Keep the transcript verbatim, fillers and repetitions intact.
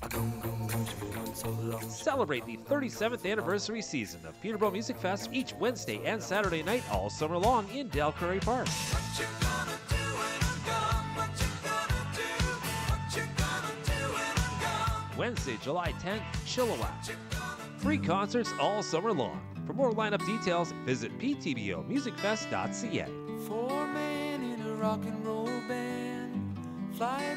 Celebrate the thirty-seventh anniversary season of Peterborough Music Fest each Wednesday and Saturday night all summer long in Crary Park. Wednesday, July tenth, Chilliwack. Free concerts all summer long. For more lineup details, visit p t b o music fest dot c a. Four men in a rock and roll band, fly